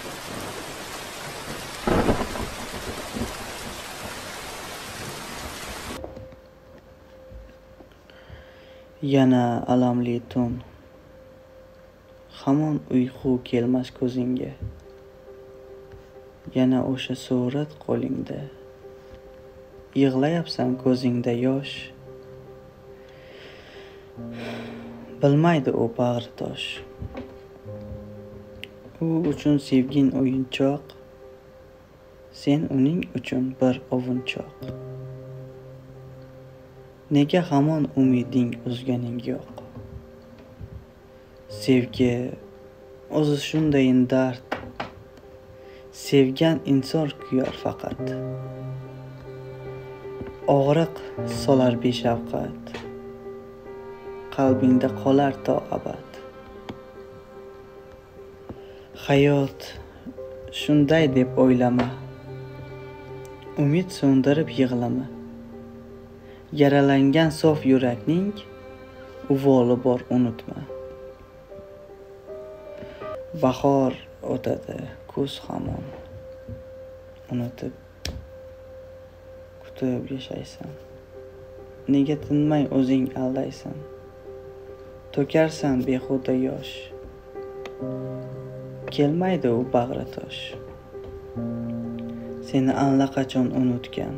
Yana alamli tun. Hamon uyqu kelmas ko'zingga. Yana o'sha surat qo'lingda. Yig'layapsan ko'zingda yosh. Bilmaydi u bag'ri tosh. U uchun sevgin o'yinchoq. Sen uning uchun bir ovunchoq. Nega hamon umiding uzganing yo'q? Sevgi o'zi shundayin dard. Sevgan inson kuyar faqat. Og'riq solar beshafqat. Qalbingda qolar to abad. Hayot shunday deb o'ylama. Umid so'ndirib yig'lama. Yaralangan sof yurakning uvoli bor unutma. Bahor o'tadi, kuz hamon. Unutib, kutib yashaysan. Nega tinmay o'zing aldaysan? To'karsan behuda yosh. Kelmaydi u bag'ri tosh. Seni allaqachon unutgan.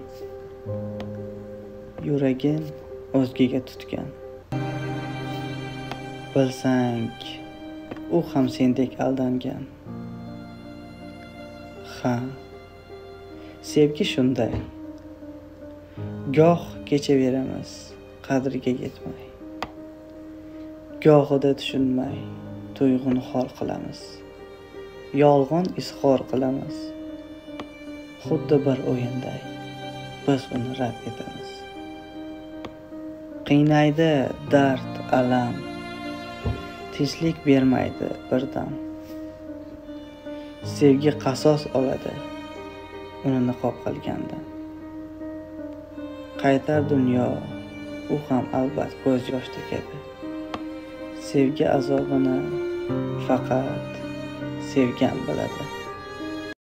Yuragin o'zgaga tutgan. Bilsang, u ham sendek aldangan. Ha, sevgi shunday. Goh kechaveramiz qadriga yetmay. Gohida tushunmay tuyg'uni xor qilamiz. Yolg'on izhor qilamiz. Xuddi bir o'yinday biz uni rad etamiz. Qiynaydi dard, alam. Tinchlik bermaydi birdan. Sevgi qasos oladi uni niqob qilgandan. Qaytar dunyo, u ham albat ko'z yosh to'kadi. Sevgi azobini faqat sevgan biladi.